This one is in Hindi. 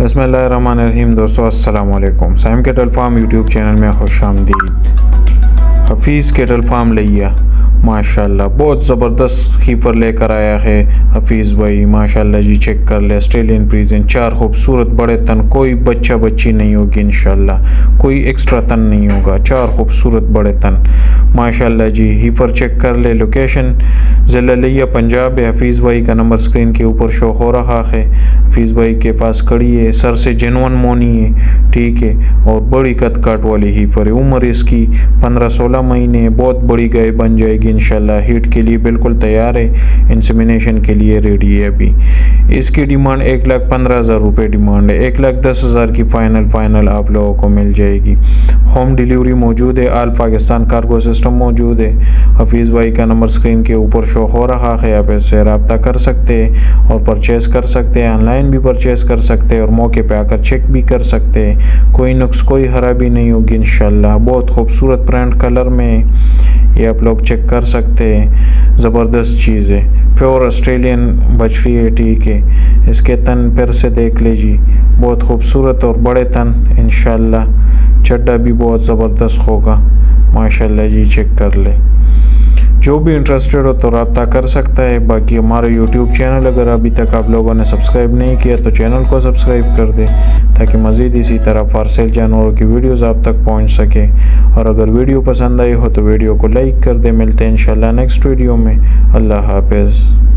बिस्मिल्लाहिर्रहमानिर्रहीम। दोस्तों अस्सलाम वालेकुम। Saim cattle farm YouTube channel में खुशामदीद। हफीज़ कैटल फार्म लिया माशाल्लाह बहुत ज़बरदस्त कीपर लेकर आया है हफीज़ भाई माशाल्लाह जी। चेक कर ले, ऑस्ट्रेलियन प्रीजन, 4 खूबसूरत बड़े तन, कोई बच्चा बच्ची नहीं होगी इंशाल्लाह, कोई एक्स्ट्रा तन नहीं होगा, 4 खूबसूरत बड़े तन माशाल्लाह जी। हीफर चेक कर ले, लोकेशन ज़िला लिया पंजाब है। हफीज़ भाई का नंबर स्क्रीन के ऊपर शो हो रहा है। हफीज़ भाई के पास कड़ी है, सर से जेनुअन मोनी है, ठीक है, और बड़ी कद काट वाली हीफर है। उम्र इसकी 15-16 महीने, बहुत बड़ी गाय बन जाएगी इंशाल्लाह। हीट के लिए बिल्कुल तैयार है, इंसेमिनेशन के लिए रेडी है अभी। इसकी डिमांड 1,15,000 रुपये डिमांड है। 1,10,000 की फाइनल आप लोगों को मिल जाएगी। होम डिलीवरी मौजूद है, ऑल पाकिस्तान कार्गो सिस्टम मौजूद है। हफीज़ भाई का नंबर स्क्रीन के ऊपर शो हो रहा है, आप इससे रब्ता कर सकते हैं और परचेज़ कर सकते हैं। ऑनलाइन भी परचेज़ कर सकते हैं और मौके पे आकर चेक भी कर सकते हैं। कोई नुक्स कोई खराबी नहीं होगी इंशाल्लाह। बहुत खूबसूरत प्रिंट कलर में ये आप लोग चेक कर सकते हैं, ज़बरदस्त चीज़ है। प्योर ऑस्ट्रेलियन बछड़ी है, ठीक है। इसके तन फिर से देख लीजिए, बहुत खूबसूरत और बड़े तन इंशाल्लाह। चड्डा भी बहुत ज़बरदस्त होगा माशाल्लाह जी। चेक कर ले, जो भी इंटरेस्टेड हो तो रब्ता कर सकता है। बाकी हमारे यूट्यूब चैनल अगर अभी तक आप लोगों ने सब्सक्राइब नहीं किया तो चैनल को सब्सक्राइब कर दें, ताकि मज़ीद इसी तरह फॉर सेल जानवरों की वीडियोज़ आप तक पहुंच सके। और अगर वीडियो पसंद आई हो तो वीडियो को लाइक कर दें। मिलते हैं इंशाल्लाह नेक्स्ट वीडियो में। अल्लाह हाफ़िज़।